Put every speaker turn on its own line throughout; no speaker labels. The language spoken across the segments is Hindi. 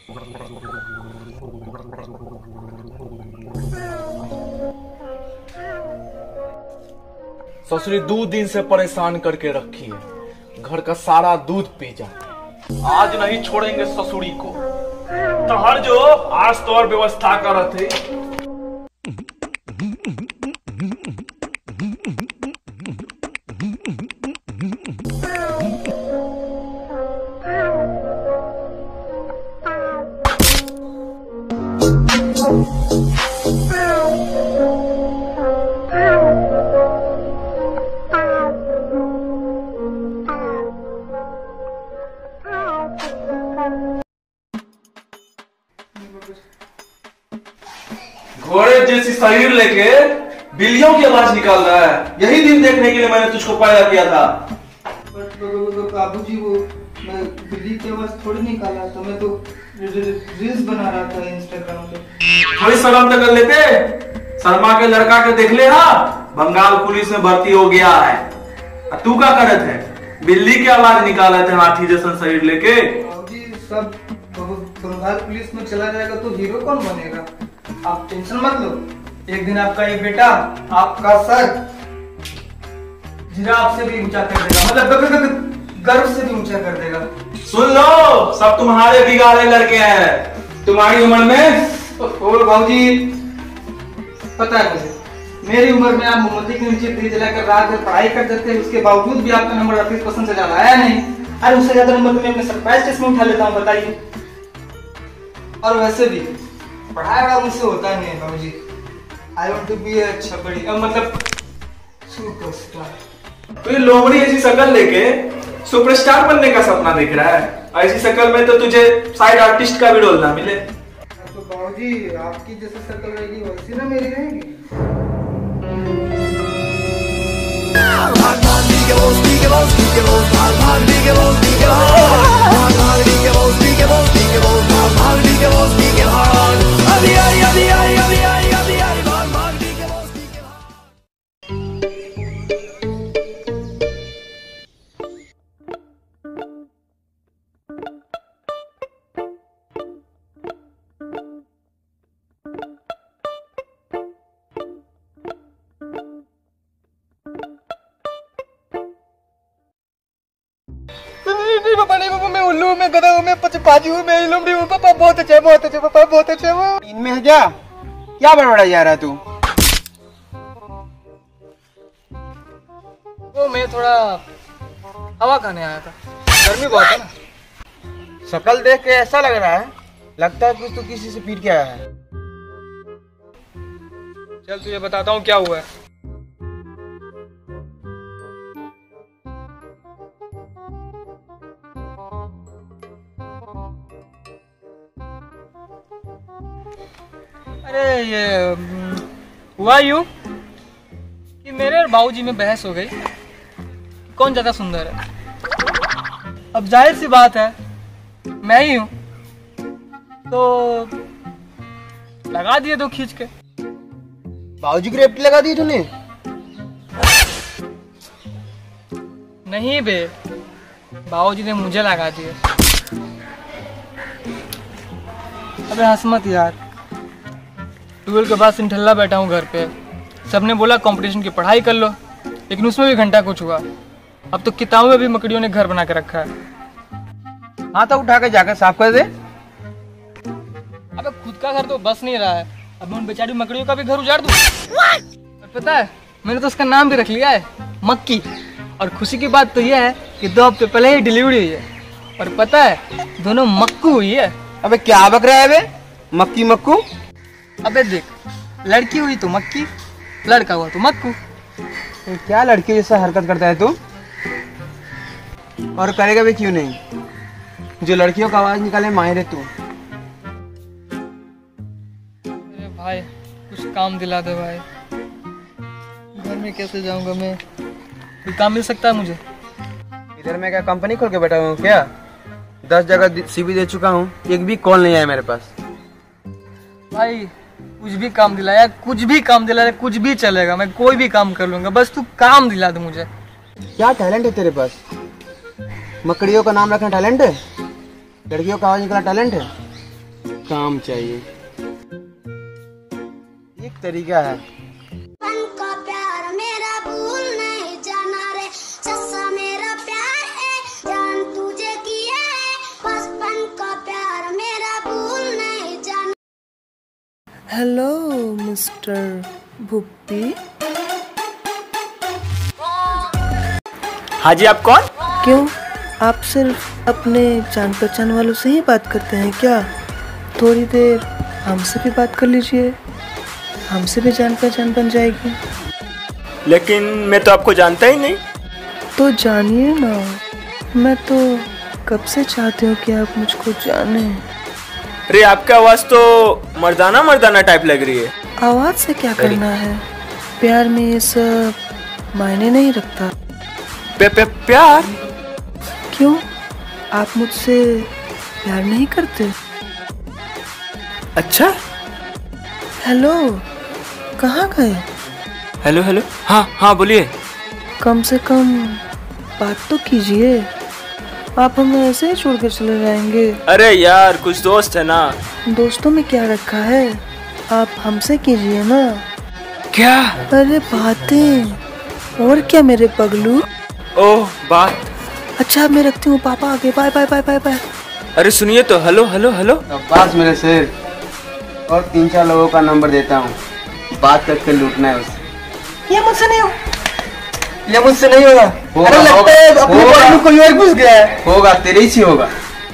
ससुरी 2 दिन से परेशान करके रखी है, घर का सारा दूध पी जाती। आज नहीं छोड़ेंगे ससुरी को। तहर जो आज तो और व्यवस्था करत है। घोड़े जैसी शरीर लेके बिल्लियों की आवाज निकाल रहा है। यही दिन देखने के लिए मैंने तुझको पैदा किया था।
बाबूजी, वो मैं बिल्ली की आवाज थोड़ी निकाला था, मैं तो रील्स बना रहा था इंस्टाग्राम पे।
थोड़ी शर्म तो कर लेते। शर्मा के लड़का के देख ले। हाँ, बंगाल पुलिस में भर्ती हो गया है। तू क्या करत है? बिल्ली की आवाज निकाला थे हाथी जैसा शरीर लेके।
बाबूजी, सब बंगाल पुलिस में चला जाएगा तो हीरो कौन बनेगा? आप टेंशन मत लो, एक दिन आपका ये बेटा आपका सर जिराफ से भी ऊंचा कर देगा, मतलब गर्व से भी ऊंचा कर देगा।
सुन लो, सब तुम्हारे बिगाड़े लड़के हैं। तुम्हारी उम्र में
बाबूजी पता है मुझे, मेरी उम्र में आप मोमबत्ती के नीचे दिए जलाकर रात भर पढ़ाई कर देते हैं, उसके बावजूद भी आपका नंबर 38% से ज्यादा आया नहीं। अरे उससे ज्यादा नंबर मैं अपने सरप्राइज टेस्ट में उठा लेता हूँ, बताइए। और वैसे भी पढ़ाई वाला मुझसे होता नहीं है बाबूजी। आई वांट टू बी अच्छा बड़ी, मतलब सुपरस्टार।
तो ये लोमड़ी ऐसी शक्ल लेके सुपरस्टार बनने का सपना देख रहा है। ऐसी शक्ल में तो तुझे साइड आर्टिस्ट का भी रोल ना मिले।
तो बाबूजी, आपकी जैसी शक्ल रहेगी वैसी ना मेरी रहेगी। पापा नहीं, पापा मैं उल्लू हूँ, मैं गधा हूँ, मैं पचपाजी हूँ, मैं लोमड़ी हूँ। पापा बहुत अच्छा, बहुत अच्छा, पापा बहुत अच्छा। वो
इनमें है क्या बड़बड़ा जा रहा तू?
वो मैं थोड़ा हवा खाने आया था, गर्मी बहुत है ना।
शक्ल देख के ऐसा लग रहा है, लगता है कि तू किसी से पीट के आया है।
चल तुझे बताता हूँ क्या हुआ है। अरे ये हुआ यूं कि मेरे और बाबूजी में बहस हो गई, कौन ज्यादा सुंदर है। अब जाहिर सी बात है मैं ही हूं, तो लगा दिए दो खींच के।
बाबूजी की रेपटी लगा दी तूने?
नहीं बे, बाबूजी ने मुझे लगा दिए। अबे हंस मत यार, 12 के बाद सिंठल्ला बैठा हूँ घर पे। सबने बोला कंपटीशन की पढ़ाई कर लो, लेकिन उसमें भी घंटा कुछ हुआ। अब तो किताबों में भी मकड़ियों ने घर बना के रखा है।
हाँ तो उठा के जाकर साफ कर दे।
अबे खुद का घर तो बस नहीं रहा है, अब मैं उन बेचारी मकड़ियों का भी घर उजाड़ दूँ। और पता है मैंने तो उसका नाम भी रख लिया है, मक्की। और खुशी की बात तो यह है कि 2 हफ्ते पहले ही डिलीवरी हुई है, और पता है दोनों मक्कू हुई है।
अबे क्या बक रहा है बे? मक्की मक्कू?
अबे देख, लड़की हुई तो मक्की, लड़का हुआ तो मक्कू।
तो क्या लड़की जैसा हरकत करता है तू? और करेगा भी क्यों नहीं? जो लड़कियों का आवाज निकाले माहिर है तू।
अरे भाई कुछ काम दिला दे भाई, घर में कैसे जाऊंगा मैं? कोई काम मिल सकता है मुझे?
इधर मैं क्या कंपनी खोल के बैठा हूँ क्या? 10 जगह सीवी दे चुका हूँ, एक भी कॉल नहीं आया मेरे पास।
भाई कुछ भी काम दिलाया, कुछ भी काम दिलाया, कुछ भी चलेगा, मैं कोई भी काम कर लूंगा, बस तू काम दिला दे मुझे।
क्या टैलेंट है तेरे पास? मकड़ियों का नाम रखना टैलेंट है? लड़कियों का आवाज निकालना टैलेंट है? काम चाहिए। एक तरीका है।
बचपन का प्यार मेरा भूल नहीं जाना रे, सच्चा मेरा प्यार है जान तुझे किया है, बचपन का प्यार मेरा भूल नहीं जाना।
Hello mister Bhuppi.
हाँ जी, आप कौन?
क्यों, आप सिर्फ अपने जान पहचान वालों से ही बात करते हैं क्या? थोड़ी देर हमसे भी बात कर लीजिए, हमसे भी जान पहचान बन जाएगी।
लेकिन मैं तो आपको जानता ही नहीं।
तो जानिए ना, मैं तो कब से चाहती हूँ कि आप मुझको जाने।
अरे आपकी आवाज़ तो मर्दाना मर्दाना टाइप लग रही है।
आवाज़ से क्या करना है, प्यार में ये सब मायने नहीं रखता।
प्यार?
क्यों, आप मुझसे प्यार नहीं करते?
अच्छा।
हेलो, कहाँ गए?
हेलो हेलो, हाँ हाँ बोलिए।
कम से कम बात तो कीजिए, आप हमें ऐसे ही छोड़ कर चले जाएंगे।
अरे यार, कुछ दोस्त है ना।
दोस्तों में क्या रखा है, आप हमसे कीजिए ना।
क्या?
अरे बातें, और क्या मेरे पगलू।
ओह बात।
अच्छा मैं रखती हूँ, पापा आगे, bye bye bye bye bye.
अरे सुनिए तो, हेलो हेलो हेलो।
अब्बास मेरे शेर, और 3-4 लोगों का नंबर देता हूँ, बात करके लूटना है उसे।
ये मुझसे नहीं हो, ये मुझसे नहीं होगा।
होगा,
अरे लगता है
होगा,
अपने
होगा।
बारे में कोई और घुस गया है।
होगा, तेरे ही से होगा।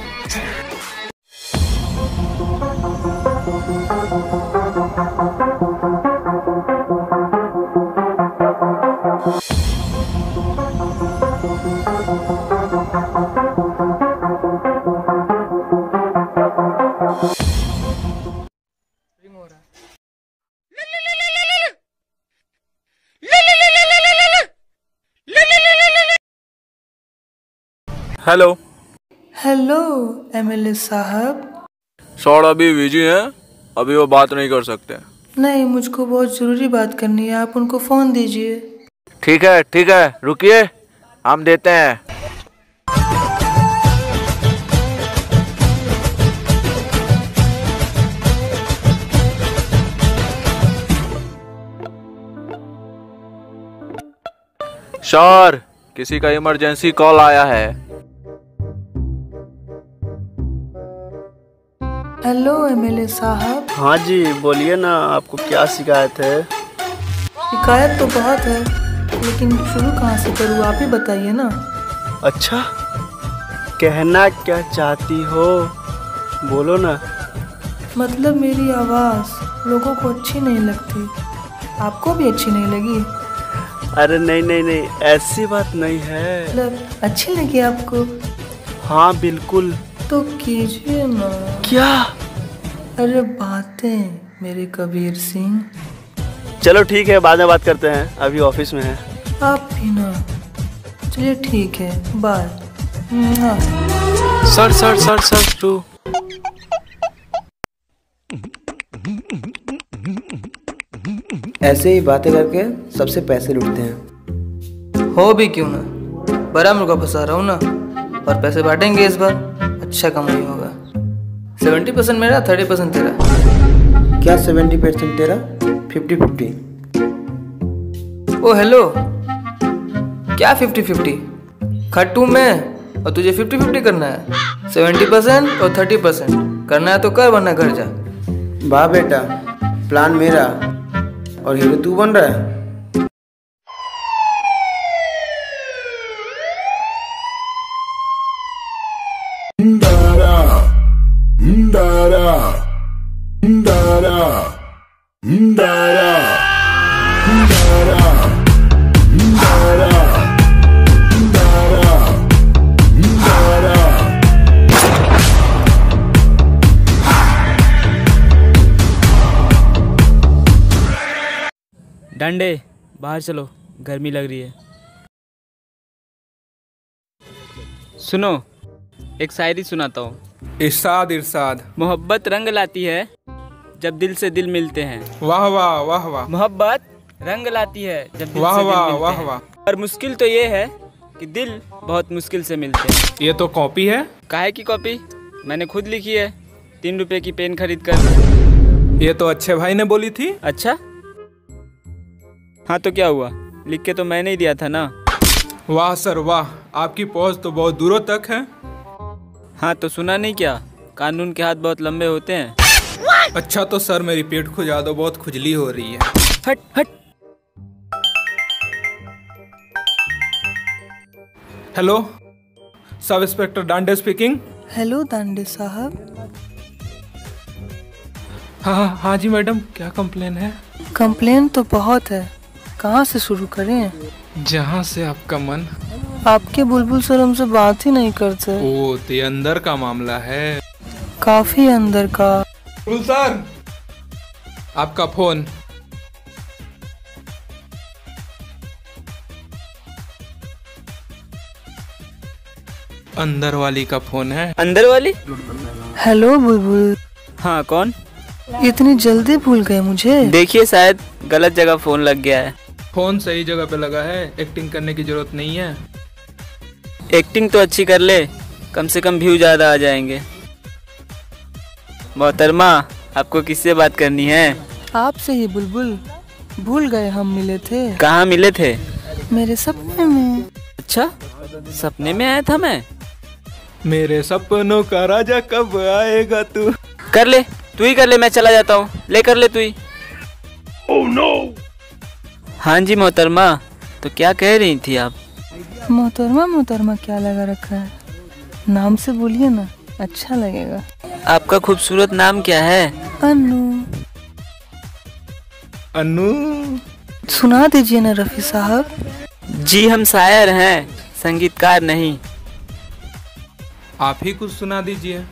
हेलो।
हेलो एमएलए साहब।
सर अभी बिजी हैं, अभी वो बात नहीं कर सकते।
नहीं, मुझको बहुत ज़रूरी बात करनी है, आप उनको फ़ोन दीजिए।
ठीक है, रुकिए, हम देते हैं। सर, किसी का इमरजेंसी कॉल आया है।
हेलो एमएलए साहब।
हाँ जी बोलिए ना, आपको क्या शिकायत है?
शिकायत तो बहुत है, लेकिन शुरू कहाँ से करूँ, आप ही बताइए ना।
अच्छा, कहना क्या चाहती हो, बोलो ना।
मतलब मेरी आवाज़ लोगों को अच्छी नहीं लगती, आपको भी अच्छी नहीं लगी?
अरे नहीं नहीं नहीं, ऐसी बात नहीं है।
मतलब अच्छी लगी आपको?
हाँ बिल्कुल।
तो कीजिए ना।
क्या?
अरे बातें मेरे कबीर सिंह।
चलो ठीक है, बाद में बात करते हैं, अभी ऑफिस में है।
आप भी ना। चलिए ठीक है, bye.
Sir sir sir sir too.
ऐसे ही बातें करके सबसे पैसे लूटते हैं।
हो भी क्यों ना, बड़ा मुर्गा फंसा रहा हूँ ना, और पैसे बांटेंगे इस बार, अच्छा कमाई होगा। 70% मेरा, 30% तेरा।
क्या 70% तेरा, 50-50?
ओ हेलो, क्या 50-50? खट्टू मैं और तुझे 50-50 करना है? 70% और 30% करना है तो कर, वरना घर जा।
वाह बेटा, प्लान मेरा और हीरो तू बन रहा है।
डंडे बाहर चलो, गर्मी लग रही है। सुनो, एक शायरी सुनाता हूँ।
इरशाद इरशाद।
मोहब्बत रंग लाती है जब दिल से दिल मिलते हैं।
वाह वाह वाह वाह।
मोहब्बत रंग लाती है जब दिल
वाह
से दिल
वाह
मिलते
वाह
हैं।
वाह।
और मुश्किल तो ये है कि दिल बहुत मुश्किल से मिलते हैं।
ये तो कॉपी है।
काहे की कॉपी? मैंने खुद लिखी है। 3 रुपए की पेन खरीद कर।
ये तो अच्छे भाई ने बोली थी।
अच्छा, हाँ तो क्या हुआ, लिख के तो मैंने ही दिया था ना।
वाह सर वाह, आपकी पहुंच तो बहुत दूरों तक है।
हाँ तो सुना नहीं क्या, कानून के हाथ बहुत लंबे होते हैं।
अच्छा तो सर मेरी पेट खुजा दो, बहुत खुजली हो रही है।
हट हट।
Hello, sub inspector डांडे speaking.
Hello Dande साहब।
हाँ जी मैडम, क्या कंप्लेन है?
कंप्लेन तो बहुत है, कहाँ से शुरू करें?
जहाँ से आपका मन।
आपके बुलबुल सर हमसे बात ही नहीं करते।
ओ तो अंदर का मामला है।
काफी अंदर का।
बुलबुल सर, आपका फोन। अंदर वाली का फोन है।
अंदर वाली?
हेलो बुलबुल।
हाँ कौन?
इतनी जल्दी भूल गए मुझे?
देखिए शायद गलत जगह फोन लग गया है।
फोन सही जगह पे लगा है, एक्टिंग करने की जरूरत नहीं है।
एक्टिंग तो अच्छी कर ले, कम से कम व्यू ज्यादा आ जाएंगे। मोहतरमा, आपको किससे बात करनी है?
आपसे ही बुलबुल। भूल गए हम मिले थे।
कहाँ मिले थे?
मेरे सपने में।
अच्छा, सपने में आया था मैं?
मेरे सपनों का राजा कब आएगा तू?
कर ले, तू ही कर ले, मैं चला जाता हूँ। ले कर ले तू ही।
Oh no.
हाँ जी मोहतरमा, तो क्या कह रही थी आप?
मोहतरमा मोहतरमा क्या लगा रखा है, नाम से बोलिए ना, अच्छा लगेगा।
आपका खूबसूरत नाम क्या है?
अनु।
अनु?
सुना दीजिए ना रफी साहब।
जी हम शायर हैं, संगीतकार नहीं।
आप ही कुछ सुना दीजिए।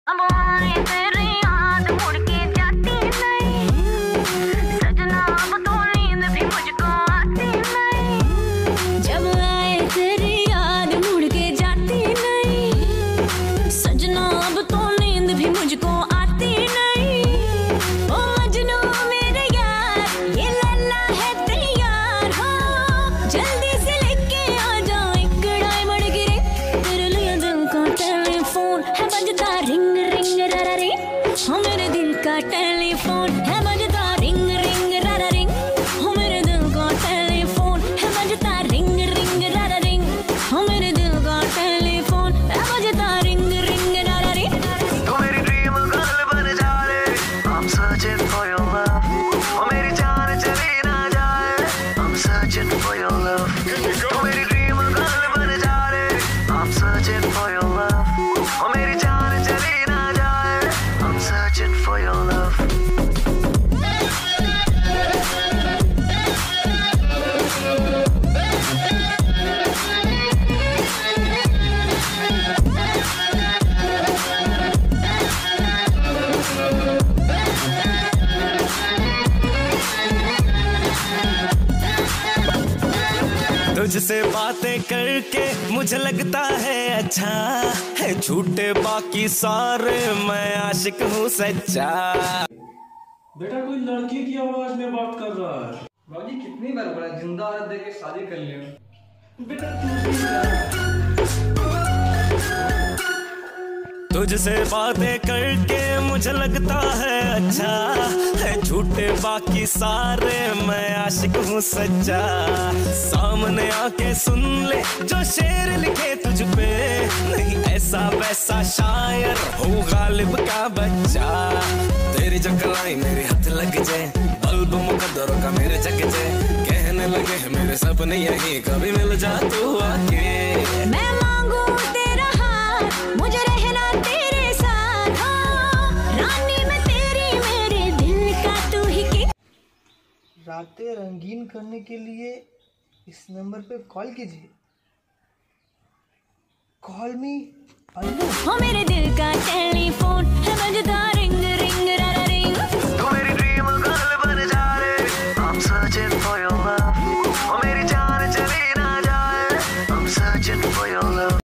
तुझसे बातें करके मुझे लगता है अच्छा है, झूठे बाकी सारे मैं आशिक हूँ सच्चा।
बेटा कोई लड़की की आवाज में बात कर रहा है।
बाबूजी कितनी बार बोला जिंदा औरत देख के शादी कर लियो।
बेटा
तुझसे बातें करके मुझे लगता है अच्छा है, झूठे बाकी सारे मैं आशिक हूँ सच्चा। सामने आके सुन ले जो शेर लिखे तुझ पे, नहीं ऐसा वैसा शायर हो गालिब का बच्चा। तेरी जो कलाई मेरे हाथ लग जाए, बल्ब मुकद्दरों का मेरे जग जाए, कहने लगे मेरे सपने यही कभी मिल जा तू आके।
मैं मांगू तेरा हाथ, मुझे रहना तेरे साथ, रानी मैं तेरी, मेरे दिल का तू ही की।
रातें रंगीन करने के लिए इस नंबर पे कॉल कीजिए। Call me Anu.
हो मेरे दिल का टेलीफोन है